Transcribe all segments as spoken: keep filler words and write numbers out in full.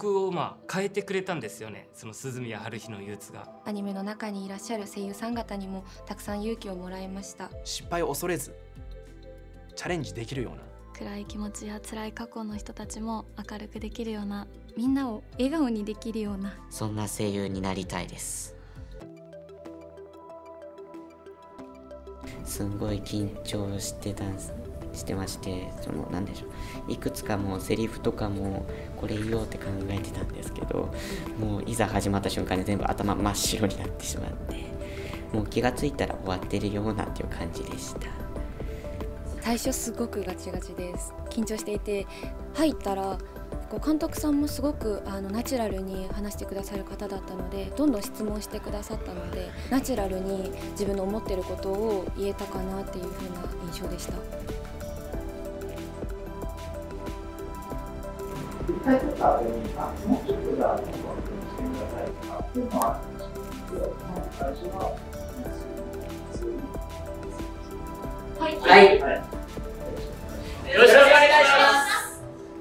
僕をまあ変えてくれたんですよね、その鈴宮春日の憂鬱が。 アニメの中にいらっしゃる声優さん方にもたくさん勇気をもらいました。 失敗を恐れずチャレンジできるような、 暗い気持ちや辛い過去の人たちも明るくできるような、 みんなを笑顔にできるような、 そんな声優になりたいです。すんごい緊張してたんですしてまして、そのなんでしょう、いくつかもうセリフとかもこれ言おうって考えてたんですけど、もういざ始まった瞬間に全部頭真っ白になってしまって、もう気がついたら終わってるようなっていう感じでした。 最初すごくガチガチです。緊張していて、入ったらこう監督さんもすごくあのナチュラルに話してくださる方だったので、どんどん質問してくださったので、ナチュラルに自分の思っていることを言えたかなっていう風な印象でした。 はい、はい、よろしくお願いします。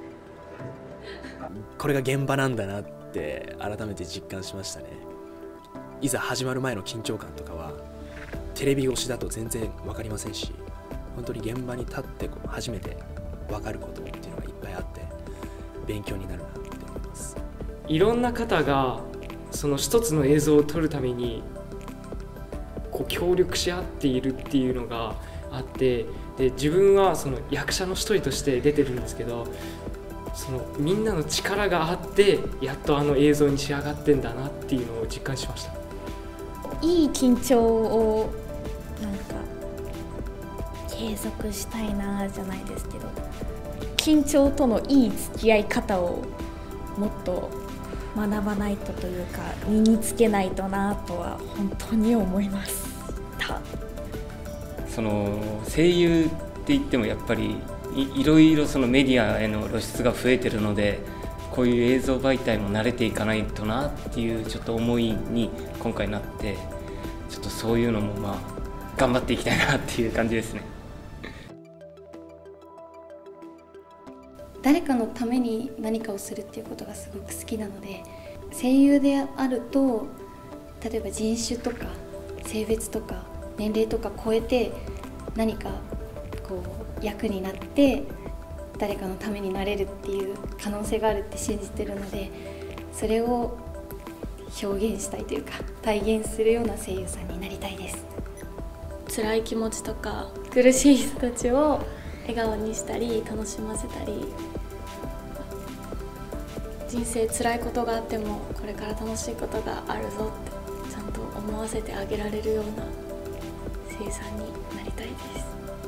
これが現場なんだなって改めて実感しましたね。いざ始まる前の緊張感とかはテレビ越しだと全然分かりませんし、本当に現場に立ってこう初めて分かることっていうのがいっぱいあって勉強になるなって思います。 いろんな方がその一つの映像を撮るためにこう協力し合っているっていうのがあって、で自分はその役者の一人として出てるんですけど、そのみんなの力があってやっとあの映像に仕上がってんだなっていうのを実感しました。 いい緊張をなんか継続したいなじゃないですけど、緊張とのいい付き合い方をもっと学ばないとというか身につけないとなとは本当に思いました。 その声優って言ってもやっぱり い, いろいろそのメディアへの露出が増えてるので、こういう映像媒体も慣れていかないとなっていうちょっと思いに今回なって、ちょっとそういうのもまあ頑張っていきたいなっていう感じですね。 誰かのために何かをするっていうことがすごく好きなので、声優であると例えば人種とか性別とか年齢とか超えて何かこう役になって誰かのためになれるっていう可能性があるって信じてるので、それを表現したいというか体現するような声優さんになりたいです。 辛い気持ちとか苦しい人たちを笑顔にしたり楽しませたり、人生辛いことがあってもこれから楽しいことがあるぞってちゃんと思わせてあげられるような声優さんになりたいです。